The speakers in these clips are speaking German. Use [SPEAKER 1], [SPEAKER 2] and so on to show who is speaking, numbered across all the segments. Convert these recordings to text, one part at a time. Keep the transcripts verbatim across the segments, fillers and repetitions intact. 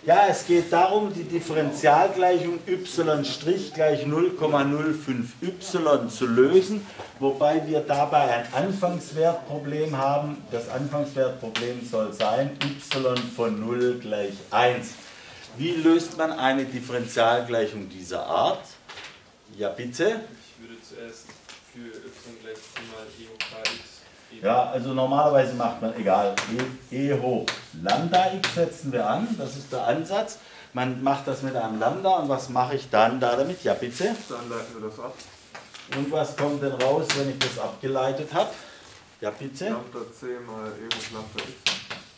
[SPEAKER 1] Ja, es geht darum, die Differentialgleichung y' gleich null Komma null fünf y zu lösen, wobei wir dabei ein Anfangswertproblem haben. Das Anfangswertproblem soll sein y von null gleich eins. Wie löst man eine Differentialgleichung dieser Art? Ja, bitte?
[SPEAKER 2] Ich würde zuerst für y gleich c mal e hoch kx.
[SPEAKER 1] Ja, also normalerweise macht man, egal, e, e hoch Lambda x setzen wir an, das ist der Ansatz. Man macht das mit einem Lambda und was mache ich dann da damit? Ja, bitte?
[SPEAKER 2] Dann leiten wir das ab.
[SPEAKER 1] Und was kommt denn raus, wenn ich das abgeleitet habe? Ja, bitte?
[SPEAKER 2] Lambda c mal e hoch Lambda x.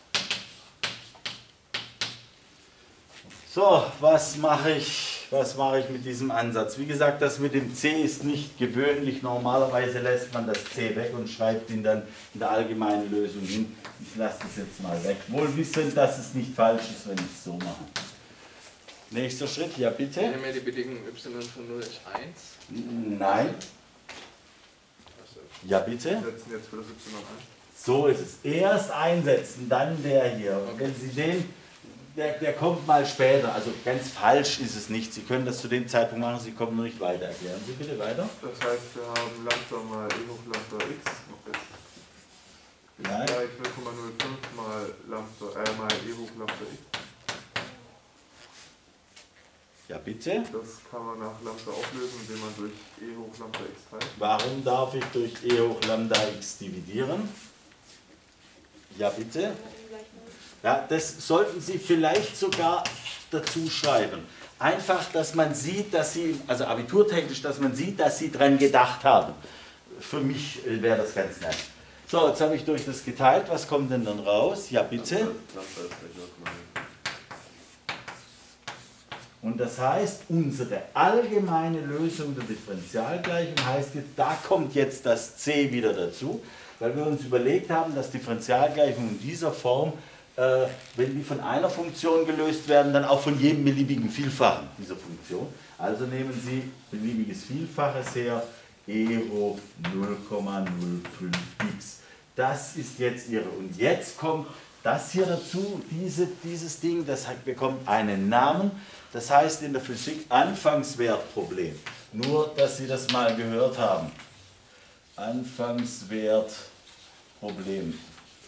[SPEAKER 1] So, was mache ich? Was mache ich mit diesem Ansatz? Wie gesagt, das mit dem c ist nicht gewöhnlich. Normalerweise lässt man das c weg und schreibt ihn dann in der allgemeinen Lösung hin. Ich lasse das jetzt mal weg. Wohl wissend, dass es nicht falsch ist, wenn ich es so mache. Nächster Schritt, ja bitte.
[SPEAKER 3] Nehmen wir die Bedingung y von null ist eins.
[SPEAKER 1] Nein. Ja bitte.
[SPEAKER 2] Wir setzen jetzt für das y ein.
[SPEAKER 1] So ist es. Erst einsetzen, dann der hier. Und wenn Sie den, der, der kommt mal später. Also ganz falsch ist es nicht. Sie können das zu dem Zeitpunkt machen, Sie kommen nur nicht weiter. Erklären Sie bitte weiter.
[SPEAKER 2] Das heißt, wir haben Lambda mal e hoch Lambda x.
[SPEAKER 1] Nein.
[SPEAKER 2] Gleich null Komma null fünf mal Lambda, äh, mal e hoch Lambda x.
[SPEAKER 1] Ja bitte.
[SPEAKER 2] Das kann man nach Lambda auflösen, indem man durch e hoch Lambda x teilt.
[SPEAKER 1] Warum darf ich durch e hoch Lambda x dividieren? Ja bitte. Ja, das sollten Sie vielleicht sogar dazu schreiben. Einfach, dass man sieht, dass Sie, also abiturtechnisch, dass man sieht, dass Sie dran gedacht haben. Für mich wäre das ganz nett. So, jetzt habe ich durch das geteilt. Was kommt denn dann raus? Ja bitte. Und das heißt, unsere allgemeine Lösung der Differentialgleichung heißt jetzt, da kommt jetzt das c wieder dazu, weil wir uns überlegt haben, dass Differentialgleichungen in dieser Form, äh, wenn die von einer Funktion gelöst werden, dann auch von jedem beliebigen Vielfachen dieser Funktion. Also nehmen Sie beliebiges Vielfaches her, e hoch null Komma null fünf x. Das ist jetzt Ihre. Und jetzt kommt das hier dazu, diese, dieses Ding, das bekommt einen Namen. Das heißt in der Physik Anfangswertproblem. Nur, dass Sie das mal gehört haben. Anfangswertproblem.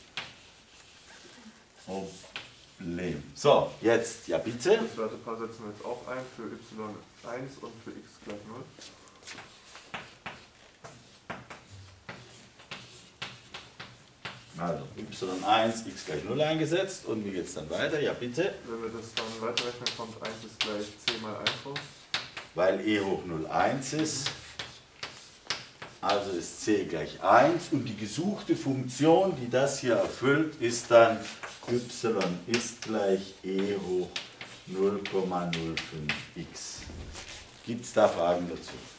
[SPEAKER 1] Problem. So, jetzt, ja bitte.
[SPEAKER 2] Das zweite Paar setzen wir jetzt auch ein für y eins und für x gleich null.
[SPEAKER 1] Also y eins, x gleich null eingesetzt und wie geht es dann weiter? Ja bitte.
[SPEAKER 2] Wenn wir das dann weiterrechnen, kommt eins ist gleich c mal eins raus.
[SPEAKER 1] Weil e hoch null eins ist, also ist c gleich eins und die gesuchte Funktion, die das hier erfüllt, ist dann y ist gleich e hoch null Komma null fünf x. Gibt es da Fragen dazu?